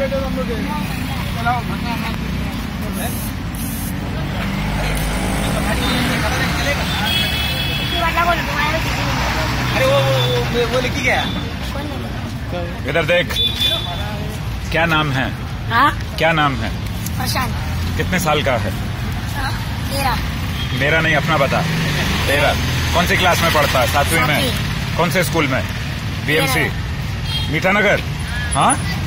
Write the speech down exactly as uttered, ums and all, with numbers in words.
अरे वो वो वो लिखी गया। इधर देख, क्या नाम है? हाँ? क्या नाम है? प्रशांत। कितने साल का है? तेरह। मेरा नहीं, अपना बता। तेरह। कौन सी क्लास में पढ़ता है? सातवीं में। कौन से स्कूल में? बीएमसी मीठानगर। हाँ।